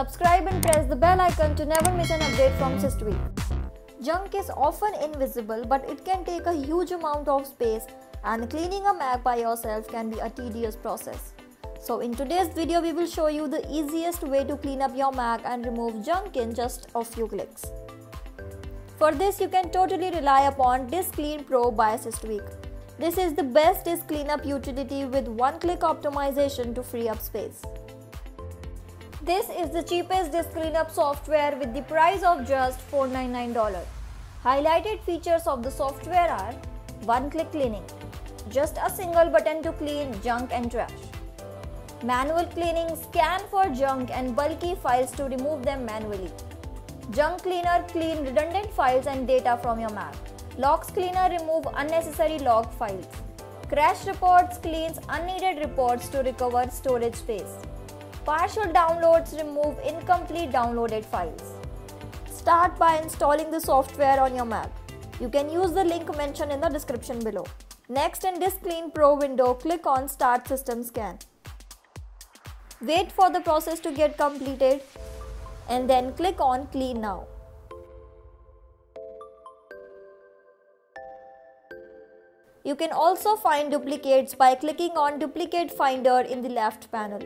Subscribe and press the bell icon to never miss an update from SysTweak. Junk is often invisible, but it can take a huge amount of space, and cleaning a Mac by yourself can be a tedious process. So in today's video, we will show you the easiest way to clean up your Mac and remove junk in just a few clicks. For this, you can totally rely upon Disk Clean Pro by SysTweak. This is the best disk cleanup utility with one-click optimization to free up space. This is the cheapest disk cleanup software with the price of just $499. Highlighted features of the software are one-click cleaning, just a single button to clean junk and trash. Manual cleaning, scan for junk and bulky files to remove them manually. Junk cleaner, clean redundant files and data from your Mac. Logs cleaner, remove unnecessary log files. Crash reports, cleans unneeded reports to recover storage space. Partial downloads, remove incomplete downloaded files. Start by installing the software on your Mac. You can use the link mentioned in the description below. Next, in Disk Clean Pro window, click on Start System Scan. Wait for the process to get completed and then click on Clean Now. You can also find duplicates by clicking on Duplicate Finder in the left panel.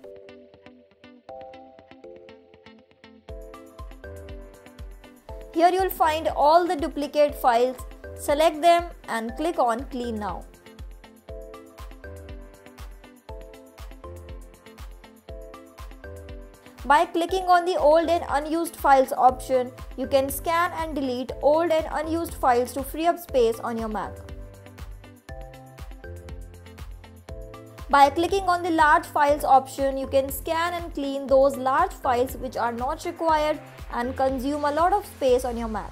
Here you will find all the duplicate files, select them and click on Clean Now. By clicking on the Old and Unused Files option, you can scan and delete old and unused files to free up space on your Mac. By clicking on the Large Files option, you can scan and clean those large files which are not required and consume a lot of space on your Mac.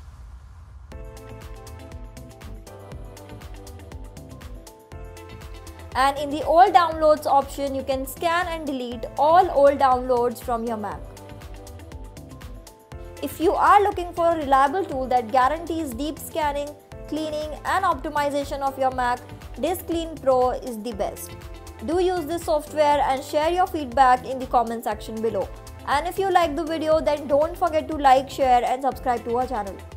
And in the Old Downloads option, you can scan and delete all old downloads from your Mac. If you are looking for a reliable tool that guarantees deep scanning, cleaning and optimization of your Mac, Disk Clean Pro is the best. Do use this software and share your feedback in the comment section below. And if you like the video, then don't forget to like, share and subscribe to our channel.